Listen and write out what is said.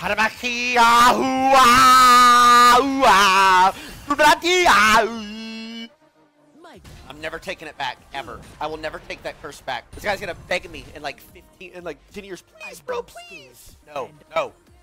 I'm never taking it back, ever. I will never take that curse back. This guy's gonna beg me in like 10 years. Please, bro, please. No, no.